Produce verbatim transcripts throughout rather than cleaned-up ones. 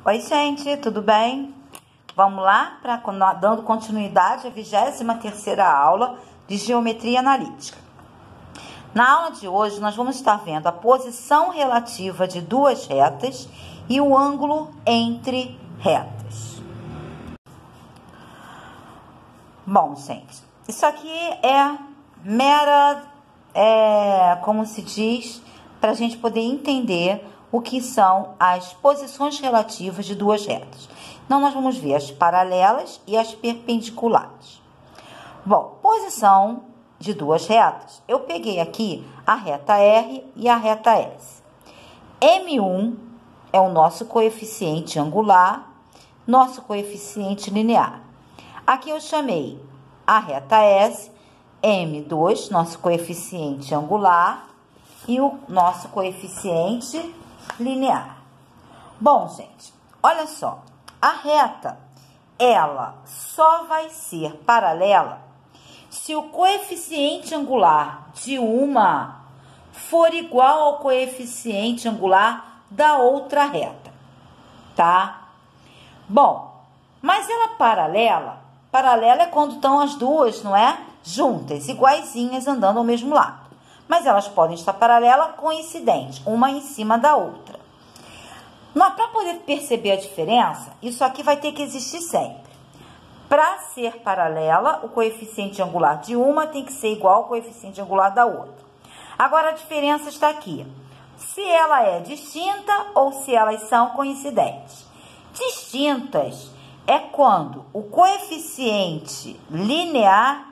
Oi, gente, tudo bem? Vamos lá, pra, dando continuidade à vigésima terceira aula de Geometria Analítica. Na aula de hoje, nós vamos estar vendo a posição relativa de duas retas e o ângulo entre retas. Bom, gente, isso aqui é mera, é, como se diz, para a gente poder entender o que são as posições relativas de duas retas. Então, nós vamos ver as paralelas e as perpendiculares. Bom, posição de duas retas. Eu peguei aqui a reta R e a reta S. M um é o nosso coeficiente angular, nosso coeficiente linear. Aqui eu chamei a reta S, M dois, nosso coeficiente angular, e o nosso coeficiente linear. Bom, gente, olha só. A reta, ela só vai ser paralela se o coeficiente angular de uma for igual ao coeficiente angular da outra reta, tá? Bom, mas ela paralela, paralela é quando estão as duas, não é? Juntas, iguaizinhas, andando ao mesmo lado. Mas elas podem estar paralelas, coincidentes, uma em cima da outra. Para poder perceber a diferença, isso aqui vai ter que existir sempre. Para ser paralela, o coeficiente angular de uma tem que ser igual ao coeficiente angular da outra. Agora, a diferença está aqui. Se ela é distinta ou se elas são coincidentes. Distintas é quando o coeficiente linear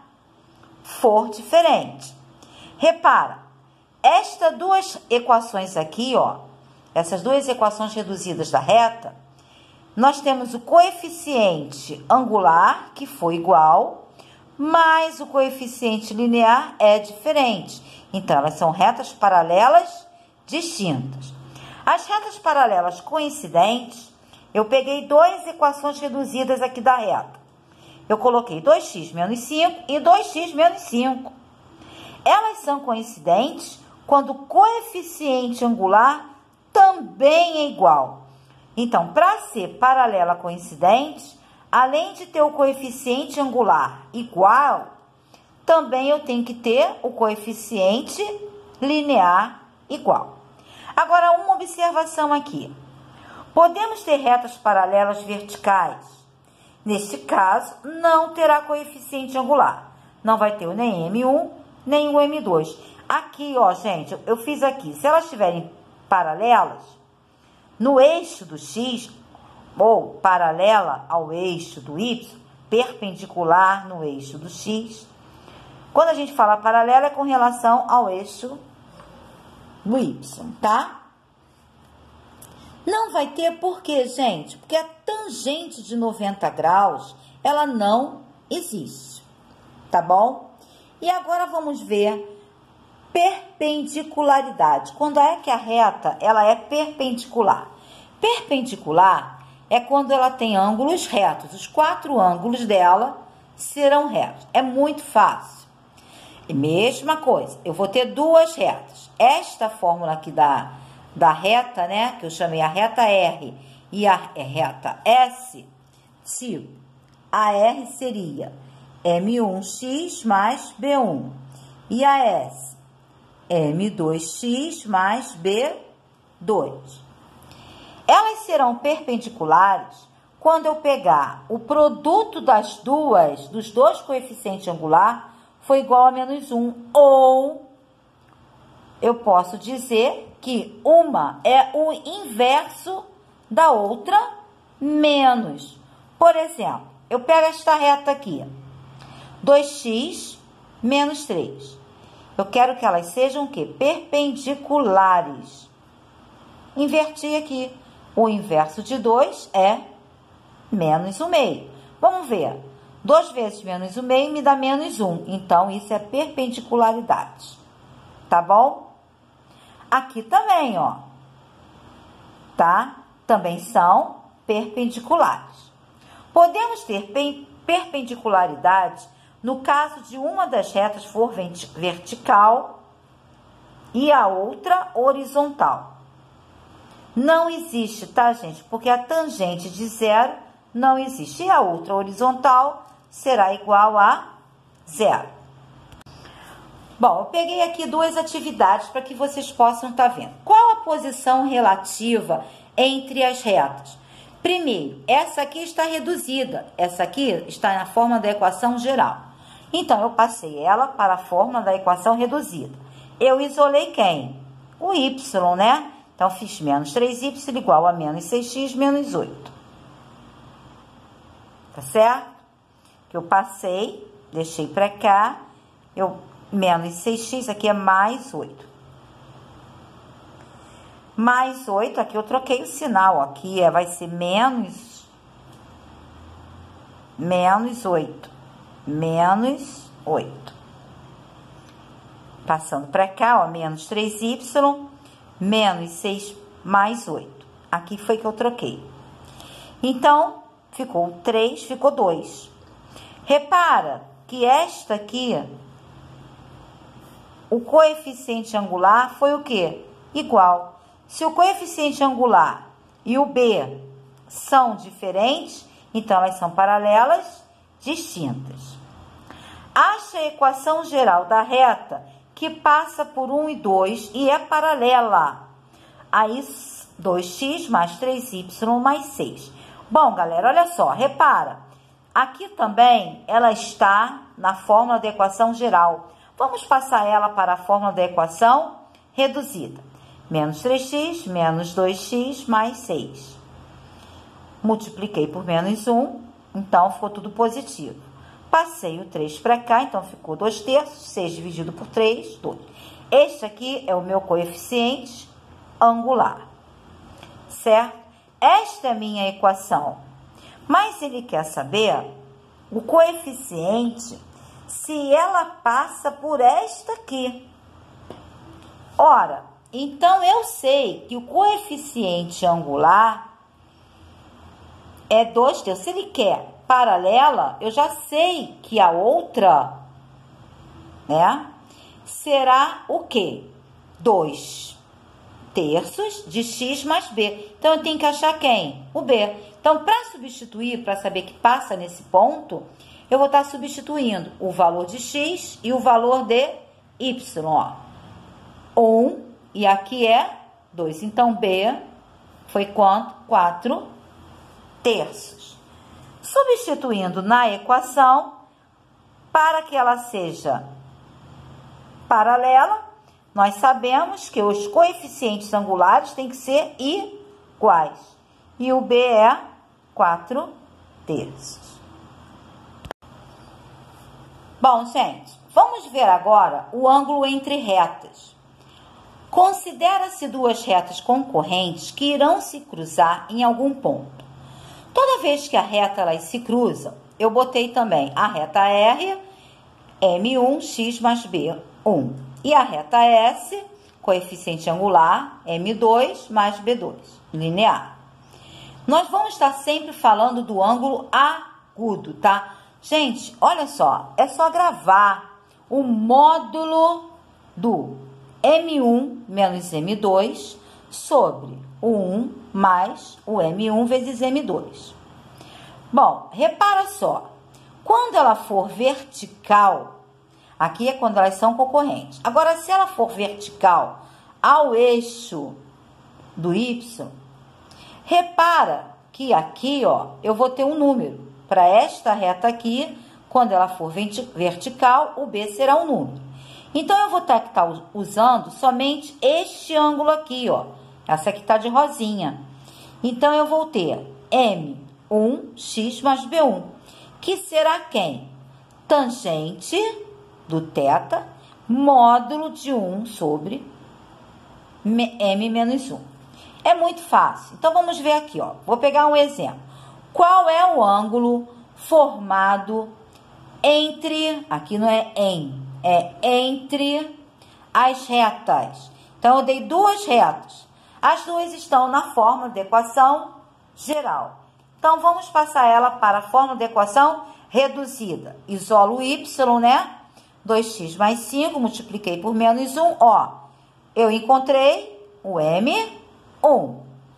for diferente. Repara, estas duas equações aqui, ó, essas duas equações reduzidas da reta, nós temos o coeficiente angular, que foi igual, mas o coeficiente linear é diferente. Então, elas são retas paralelas distintas. As retas paralelas coincidentes, eu peguei duas equações reduzidas aqui da reta. Eu coloquei dois x menos cinco e dois x menos cinco. Elas são coincidentes quando o coeficiente angular também é igual. Então, para ser paralela coincidente, além de ter o coeficiente angular igual, também eu tenho que ter o coeficiente linear igual. Agora, uma observação aqui. Podemos ter retas paralelas verticais. Neste caso, não terá coeficiente angular. Não vai ter nem M um, nem o M dois. Aqui, ó, gente, eu fiz aqui. Se elas estiverem paralelas, no eixo do X, ou paralela ao eixo do Y, perpendicular no eixo do X. Quando a gente fala paralela, é com relação ao eixo do Y, tá? Não vai ter por quê, gente? Porque a tangente de noventa graus, ela não existe, tá bom? E agora vamos ver perpendicularidade. Quando é que a reta ela é perpendicular? Perpendicular é quando ela tem ângulos retos. Os quatro ângulos dela serão retos. É muito fácil. E mesma coisa, eu vou ter duas retas. Esta fórmula aqui da, da reta, né, que eu chamei a reta R e a reta S, se a R seria M um x mais B um e a S M dois x mais B dois. Elas serão perpendiculares quando eu pegar o produto das duas, dos dois coeficientes angular, for igual a menos um. Ou eu posso dizer que uma é o inverso da outra menos. Por exemplo, eu pego esta reta aqui, dois x menos três. Eu quero que elas sejam o quê? Perpendiculares. Inverti aqui. O inverso de dois é menos um meio. Vamos ver. dois vezes menos um meio me dá menos um. Então, isso é perpendicularidade. Tá bom? Aqui também, ó. Tá? Também são perpendiculares. Podemos ter perpendicularidade no caso de uma das retas for vertical e a outra horizontal. não existe, tá, gente? Porque a tangente de zero não existe. E a outra horizontal será igual a zero. Bom, eu peguei aqui duas atividades para que vocês possam estar vendo. Qual a posição relativa entre as retas? Primeiro, essa aqui está reduzida. Essa aqui está na forma da equação geral. Então, eu passei ela para a forma da equação reduzida. Eu isolei quem? O y, né? Então, fiz menos três y igual a menos seis x menos oito. Tá certo? Que eu passei, deixei para cá, eu, menos seis x, aqui é mais oito. Mais oito, aqui eu troquei o sinal, aqui é, vai ser menos, menos oito, menos oito. Passando para cá, ó, menos três y, menos seis mais oito. Aqui foi que eu troquei. Então, ficou três, ficou dois. Repara que esta aqui, o coeficiente angular foi o quê? Igual. Se o coeficiente angular e o B são diferentes, então elas são paralelas, distintas. Acha a equação geral da reta que passa por um e dois e é paralela. Aí, dois x mais três y mais seis. Bom, galera, olha só, repara. Aqui também ela está na fórmula da equação geral. Vamos passar ela para a fórmula da equação reduzida. Menos três x menos dois x mais seis. Multipliquei por menos um, então ficou tudo positivo. Passei o três para cá, então ficou dois terços, seis dividido por três, dois. Este aqui é o meu coeficiente angular, certo? Esta é a minha equação. Mas ele quer saber o coeficiente se ela passa por esta aqui. Ora, então eu sei que o coeficiente angular é dois terços. Se ele quer paralela, eu já sei que a outra, né, será o quê? dois terços de x mais b. Então, eu tenho que achar quem? O b. Então, para substituir, para saber que passa nesse ponto, eu vou estar substituindo o valor de x e o valor de y, ó. um, e aqui é dois. Então, b foi quanto? quatro terços. Substituindo na equação, para que ela seja paralela, nós sabemos que os coeficientes angulares têm que ser iguais. E o b é quatro terços. Bom, gente, vamos ver agora o ângulo entre retas. Considera-se duas retas concorrentes que irão se cruzar em algum ponto. Toda vez que a reta elas se cruzam, eu botei também a reta R, M um, x mais B um. E a reta S, coeficiente angular, M dois mais B dois, linear. Nós vamos estar sempre falando do ângulo agudo, tá? Gente, olha só, é só gravar o módulo do M um menos M dois sobre o um mais o M um vezes M dois. Bom, repara só, quando ela for vertical, aqui é quando elas são concorrentes. Agora, se ela for vertical ao eixo do Y, repara que aqui, ó, eu vou ter um número. Para esta reta aqui, quando ela for vertical, o B será um número. Então, eu vou ter que estar usando somente este ângulo aqui, ó. Essa aqui está de rosinha. Então, eu vou ter M um x mais B um, que será quem? Tangente do θ, módulo de um sobre M menos um. É muito fácil. Então, vamos ver aqui, ó. Vou pegar um exemplo. Qual é o ângulo formado entre, aqui não é em, é entre as retas. Então, eu dei duas retas. As duas estão na forma de equação geral. Então, vamos passar ela para a forma de equação reduzida. Isolo o y, né? dois x mais cinco, multipliquei por menos um, ó. Eu encontrei o M um.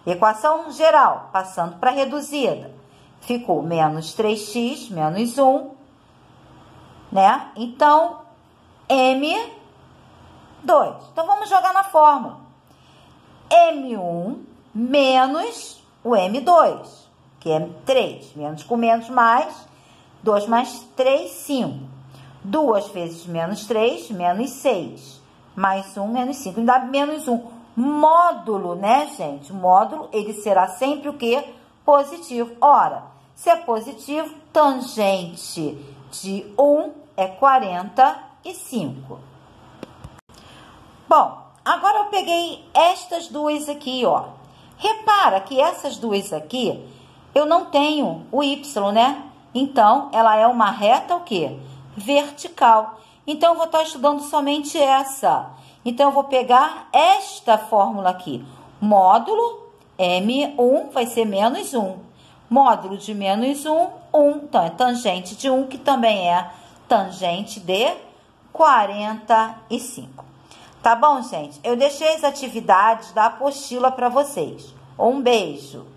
Equação geral, passando para reduzida. Ficou menos três x menos um, né? Então, M dois. Então, vamos jogar na fórmula. M um menos o M dois, que é três. Menos com menos mais, dois mais três, cinco. duas vezes menos três, menos seis. Mais um, menos cinco. Dá menos um. Módulo, né, gente? Módulo, ele será sempre o quê? Positivo. Ora, se é positivo, tangente de um é quarenta e cinco. Bom, agora eu peguei estas duas aqui, ó. Repara que essas duas aqui, eu não tenho o y, né? Então, ela é uma reta o quê? Vertical. Então, eu vou estar estudando somente essa. Então, eu vou pegar esta fórmula aqui. Módulo M um vai ser menos um. Módulo de menos um, um. Então, é tangente de um, que também é tangente de quarenta e cinco. Tá bom, gente? Eu deixei as atividades da apostila para vocês. Um beijo!